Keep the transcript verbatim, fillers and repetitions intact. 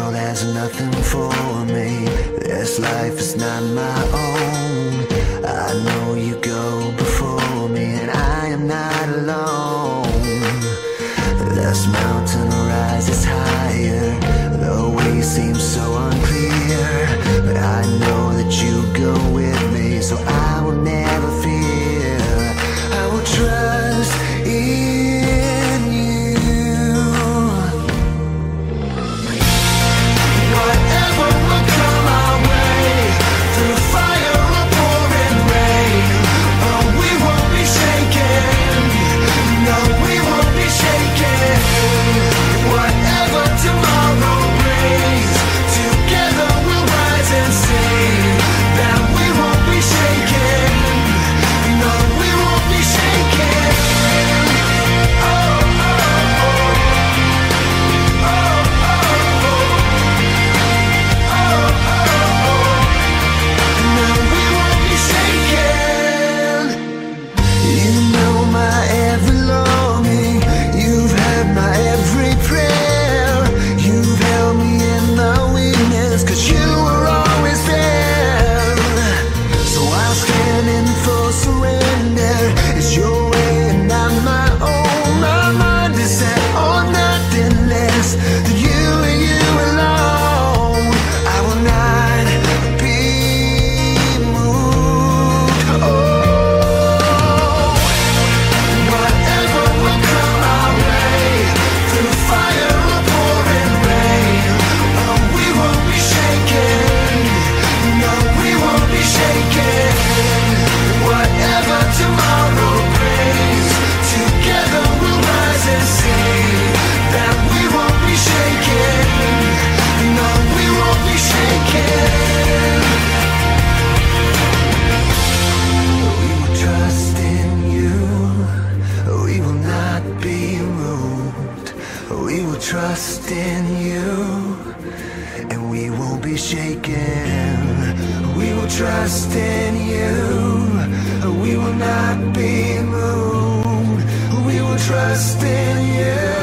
world has nothing for me. This life is not my own. I know you go before me, and I am not alone. This mountain rises higher, the way seems so unclear, but I know that you go with me, so I will never fear. I will trust in you. Whatever will come our way, through fire or pouring rain, oh, we won't be shaken. No, we won't be shaken. Whatever tomorrow brings, together we'll rise and sing that we won't be shaken. No, we won't be shaken. Oh, oh, oh. Oh, oh, oh. Oh, oh, oh. No, we won't be shaken. You know my every longing, you've heard my every prayer. You've held me in my weakness, 'cause you were always there. So I'll stand in full surrender. It's your way and not my own. My mind is set on nothing less than you and you alone. I will not be moved. Oh, whatever will come our way, through fire or pouring rain, oh, we won't be shaken. No, we won't be shaken. Whatever tomorrow brings, together we'll rise and sing that we won't be shaken. No, we won't be shaken. We will trust in you. We will not be moved. We will trust in you, and we won't be shaken. We will trust in you. We will not be moved. We will trust in you.